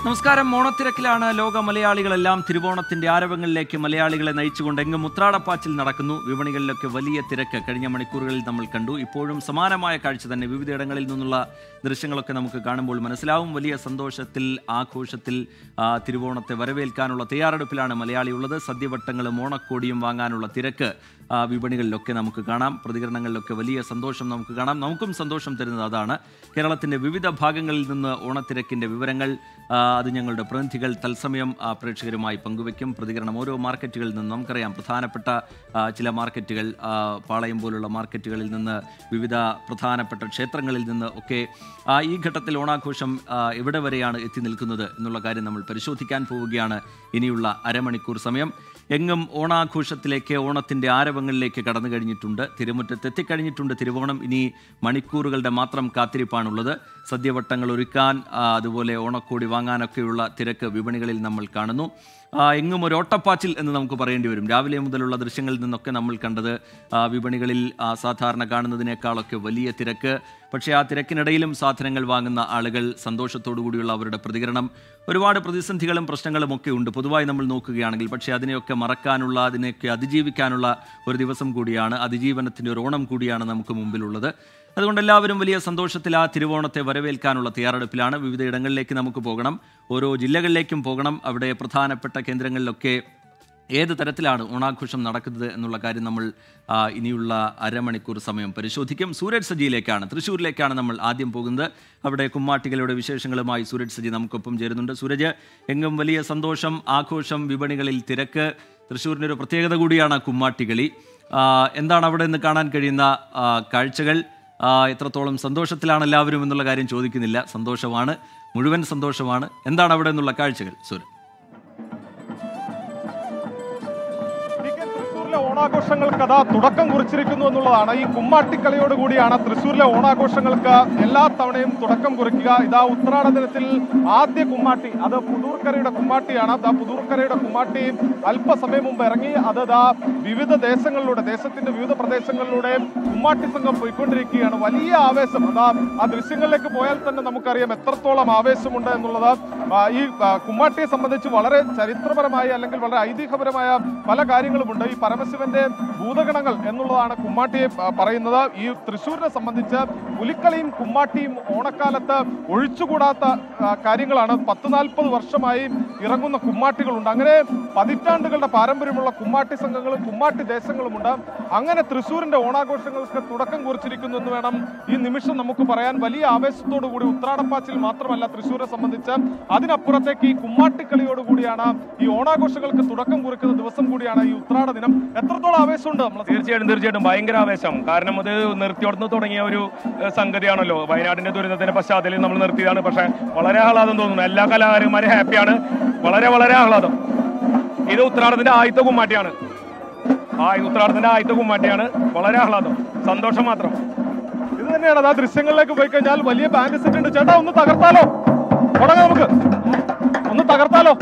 നമസ്കാരം. ഓണത്തിരക്കിലാണ് ലോക മലയാളികളെല്ലാം. തിരുവോണത്തിന്റെ ആരവങ്ങളിലേക്ക് മലയാളികളെ നയിച്ചുകൊണ്ട് എങ്ങും ഉത്രാടപ്പാച്ചിൽ നടക്കുന്നു. വിപണികളിലൊക്കെ വലിയ തിരക്ക് കഴിഞ്ഞ മണിക്കൂറുകളിൽ നമ്മൾ കണ്ടു. ഇപ്പോഴും സമാനമായ കാഴ്ച തന്നെ. വിവിധയിടങ്ങളിൽ നിന്നുള്ള ദൃശ്യങ്ങളൊക്കെ നമുക്ക് കാണുമ്പോൾ മനസ്സിലാവും. വലിയ സന്തോഷത്തിൽ, ആഘോഷത്തിൽ തിരുവോണത്തെ വരവേൽക്കാനുള്ള തയ്യാറെടുപ്പിലാണ് മലയാളിയുള്ളത്. സദ്യവട്ടങ്ങളും ഓണക്കോടിയും വാങ്ങാനുള്ള തിരക്ക് വിപണികളിലൊക്കെ നമുക്ക് കാണാം. പ്രതികരണങ്ങളിലൊക്കെ വലിയ സന്തോഷം നമുക്ക് കാണാം. നമുക്കും സന്തോഷം തരുന്നത് അതാണ്. കേരളത്തിന്റെ വിവിധ ഭാഗങ്ങളിൽ നിന്ന് ഓണത്തിരക്കിന്റെ വിവരങ്ങൾ അത് ഞങ്ങളുടെ പ്രതിനിധികൾ തത്സമയം പ്രേക്ഷകരുമായി പങ്കുവയ്ക്കും. പ്രതികരണം ഓരോ മാർക്കറ്റുകളിൽ നിന്നും നമുക്കറിയാം. പ്രധാനപ്പെട്ട ചില മാർക്കറ്റുകൾ, പാളയം പോലുള്ള മാർക്കറ്റുകളിൽ നിന്ന്, വിവിധ പ്രധാനപ്പെട്ട ക്ഷേത്രങ്ങളിൽ നിന്ന് ഒക്കെ ഈ ഘട്ടത്തിൽ ഓണാഘോഷം എവിടെ വരെയാണ് എത്തി നിൽക്കുന്നത് എന്നുള്ള കാര്യം നമ്മൾ പരിശോധിക്കാൻ പോവുകയാണ്. ഇനിയുള്ള അരമണിക്കൂർ സമയം എങ്ങും ഓണാഘോഷത്തിലേക്ക്, ഓണത്തിൻ്റെ ആരവങ്ങളിലേക്ക് കടന്നു കഴിഞ്ഞിട്ടുണ്ട്. തിരുമുറ്റത്ത് എത്തിക്കഴിഞ്ഞിട്ടുണ്ട് തിരുവോണം. ഇനി മണിക്കൂറുകളുടെ മാത്രം കാത്തിരിപ്പാണുള്ളത്. സദ്യവട്ടങ്ങൾ ഒരുക്കാൻ, അതുപോലെ ഓണക്കോടി വാങ്ങാനൊക്കെയുള്ള തിരക്ക് വിപണികളിൽ നമ്മൾ കാണുന്നു. എങ്ങും ഒരു ഓട്ടപ്പാച്ചിൽ എന്ന് നമുക്ക് പറയേണ്ടി വരും. രാവിലെ മുതലുള്ള ദൃശ്യങ്ങളിൽ നിന്നൊക്കെ നമ്മൾ കണ്ടത് വിപണികളിൽ സാധാരണ കാണുന്നതിനേക്കാളൊക്കെ വലിയ തിരക്ക്. പക്ഷേ ആ തിരക്കിനിടയിലും സാധനങ്ങൾ വാങ്ങുന്ന ആളുകൾ, സന്തോഷത്തോടു കൂടിയുള്ള അവരുടെ പ്രതികരണം. ഒരുപാട് പ്രതിസന്ധികളും പ്രശ്നങ്ങളും ഒക്കെ ഉണ്ട് പൊതുവായി നമ്മൾ നോക്കുകയാണെങ്കിൽ. പക്ഷേ അതിനെയൊക്കെ മറക്കാനുള്ള, അതിനെയൊക്കെ അതിജീവിക്കാനുള്ള ഒരു ദിവസം കൂടിയാണ്. അതിജീവനത്തിൻ്റെ ഒരു ഓണം കൂടിയാണ് നമുക്ക് മുമ്പിലുള്ളത്. അതുകൊണ്ട് എല്ലാവരും വലിയ സന്തോഷത്തിൽ ആ തിരുവോണത്തെ വരവേൽക്കാനുള്ള തയ്യാറെടുപ്പിലാണ്. വിവിധ ഇടങ്ങളിലേക്ക് നമുക്ക് പോകണം, ഓരോ ജില്ലകളിലേക്കും പോകണം. അവിടെ പ്രധാനപ്പെട്ട കേന്ദ്രങ്ങളിലൊക്കെ ഏത് തരത്തിലാണ് ഓണാഘോഷം നടക്കുന്നത് എന്നുള്ള കാര്യം നമ്മൾ ഇനിയുള്ള അരമണിക്കൂർ സമയം പരിശോധിക്കും. സൂരജ് സജിയിലേക്കാണ്, തൃശ്ശൂരിലേക്കാണ് നമ്മൾ ആദ്യം പോകുന്നത്. അവിടെ കുമ്മാട്ടികളുടെ വിശേഷങ്ങളുമായി സൂരജ് സജി നമുക്കൊപ്പം ചേരുന്നുണ്ട്. സൂരജ്, എങ്ങും വലിയ സന്തോഷം, ആഘോഷം, വിപണികളിൽ തിരക്ക്. തൃശ്ശൂരിൻ്റെ ഒരു പ്രത്യേകത കൂടിയാണ് കുമ്മാട്ടികളി. എന്താണ് അവിടെ നിന്ന് കാണാൻ കഴിയുന്ന കാഴ്ചകൾ? എത്രത്തോളം സന്തോഷത്തിലാണ് എല്ലാവരും എന്നുള്ള കാര്യം ചോദിക്കുന്നില്ല. സന്തോഷമാണ്, മുഴുവൻ സന്തോഷമാണ്. എന്താണ് അവിടെ നിന്നുള്ള കാഴ്ചകൾ സൂരജ്? ഓണാഘോഷങ്ങൾക്ക് അതാ തുടക്കം കുറിച്ചിരിക്കുന്നു എന്നുള്ളതാണ്. ഈ കുമ്മാട്ടിക്കളിയോട് കൂടിയാണ് തൃശ്ശൂരിലെ ഓണാഘോഷങ്ങൾക്ക് എല്ലാ തവണയും തുടക്കം കുറിക്കുക. ഇതാ ഉത്രാട ദിനത്തിൽ ആദ്യ കുമ്മാട്ടി, അത് പുതൂർക്കരയുടെ കുമ്മാട്ടിയാണ്. ആ പുതൂർക്കരയുടെ കുമ്മാട്ടി അല്പസമയം മുമ്പ് ഇറങ്ങി. അത് വിവിധ ദേശങ്ങളിലൂടെ, ദേശത്തിന്റെ വിവിധ പ്രദേശങ്ങളിലൂടെ കുമ്മാട്ടി സംഘം പോയിക്കൊണ്ടിരിക്കുകയാണ്. വലിയ ആവേശം. ആ ദൃശ്യങ്ങളിലേക്ക് പോയാൽ തന്നെ നമുക്കറിയാം എത്രത്തോളം ആവേശമുണ്ട് എന്നുള്ളത്. ഈ കുമ്മാട്ടിയെ സംബന്ധിച്ച് വളരെ ചരിത്രപരമായ അല്ലെങ്കിൽ വളരെ ഐതിഹ്യപരമായ പല കാര്യങ്ങളുമുണ്ട്. ഈ പരമശിവന്റെ ഭൂതഗണങ്ങൾ എന്നുള്ളതാണ് കുമ്മാട്ടിയെ പറയുന്നത്. ഈ തൃശ്ശൂരിനെ സംബന്ധിച്ച് പുലിക്കളിയും കുമ്മാട്ടിയും ഓണക്കാലത്ത് ഒഴിച്ചുകൂടാത്ത കാര്യങ്ങളാണ്. 40-40 വർഷമായി ഇറങ്ങുന്ന കുമ്മാട്ടികളുണ്ട്. അങ്ങനെ പതിറ്റാണ്ടുകളുടെ പാരമ്പര്യമുള്ള കുമ്മാട്ടി സംഘങ്ങളും കുമ്മാട്ടി ദേശങ്ങളുമുണ്ട്. അങ്ങനെ തൃശ്ശൂരിന്റെ ഓണാഘോഷങ്ങൾക്ക് തുടക്കം കുറിച്ചിരിക്കുന്നു എന്ന് വേണം ഈ നിമിഷം നമുക്ക് പറയാൻ. വലിയ ആവേശത്തോടു കൂടി ഉത്രാടപ്പാച്ചിൽ മാത്രമല്ല തൃശ്ശൂരെ സംബന്ധിച്ച്, അതിനപ്പുറത്തേക്ക് ഈ കുമ്മാട്ടിക്കളിയോടുകൂടിയാണ് ഈ ഓണാഘോഷങ്ങൾക്ക് തുടക്കം കുറിക്കുന്ന ദിവസം കൂടിയാണ് ഈ ഉത്രാട ദിനം. എത്രത്തോളം ആവേശമുണ്ട്? തീർച്ചയായിട്ടും ഭയങ്കര ആവേശം. കാരണം അത് നിർത്തിയോടുന്ന് തുടങ്ങിയ ഒരു സംഗതിയാണല്ലോ. വയനാടിന്റെ ദുരന്തത്തിന്റെ പശ്ചാത്തലത്തിൽ നമ്മൾ നിർത്തിയതാണ്. പക്ഷെ വളരെ ആഹ്ലാദം തോന്നുന്നു. എല്ലാ കലാകാരന്മാരും ഹാപ്പിയാണ്. വളരെ വളരെ ആഹ്ലാദം. ഇത് ഉത്രാടത്തിന്റെ ആദ്യത്തെ കുമ്മാട്ടിയാണ്. ഉത്രാടത്തിന്റെ ആദ്യത്തെ കുമ്മാട്ടിയാണ്. വളരെ ആഹ്ലാദം, സന്തോഷം മാത്രം. ഇത് തന്നെയാണ്. ആ ദൃശ്യങ്ങളിലേക്ക് പോയി കഴിഞ്ഞാൽ വലിയ ബാൻഡ് സെറ്റ് ഉണ്ട്. ചേട്ടാ, ഒന്ന് തകർത്താലോ? തുടങ്ങാം, നമുക്ക് ഒന്ന് തകർത്താലോ?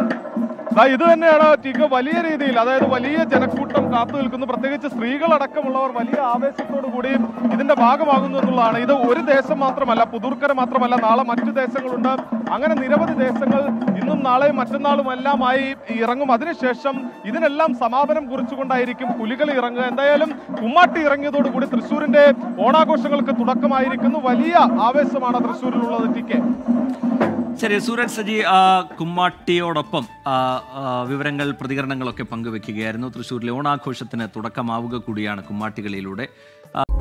ഇത് തന്നെയാണ് ടീക്ക്. വലിയ രീതിയിൽ, അതായത് വലിയ ജനക്കൂട്ടം കാത്തു നിൽക്കുന്നു. പ്രത്യേകിച്ച് സ്ത്രീകളടക്കമുള്ളവർ വലിയ ആവേശത്തോടു കൂടി ഇതിന്റെ ഭാഗമാകുന്നു എന്നുള്ളതാണ്. ഇത് ഒരു ദേശം മാത്രമല്ല, പുതൂർക്കര മാത്രമല്ല, നാളെ മറ്റു ദേശങ്ങളുണ്ട്. അങ്ങനെ നിരവധി ദേശങ്ങൾ ഇന്നും നാളെയും മറ്റന്നാളും എല്ലാമായി ഇറങ്ങും. അതിനുശേഷം ഇതിനെല്ലാം സമാപനം കുറിച്ചുകൊണ്ടായിരിക്കും പുലികളി ഇറങ്ങുക. എന്തായാലും കുമ്മാട്ടി ഇറങ്ങിയതോടുകൂടി തൃശ്ശൂരിന്റെ ഓണാഘോഷങ്ങൾക്ക് തുടക്കമായിരിക്കുന്നു. വലിയ ആവേശമാണ് തൃശ്ശൂരിലുള്ളത്. ടീക്കെ ശരി, സൂരജ് സജി കുമ്മാട്ടിയോടൊപ്പം വിവരങ്ങൾ, പ്രതികരണങ്ങളൊക്കെ പങ്കുവെക്കുകയായിരുന്നു. തൃശ്ശൂരിലെ ഓണാഘോഷത്തിന് തുടക്കമാവുക കൂടിയാണ് കുമ്മാട്ടികളിലൂടെ.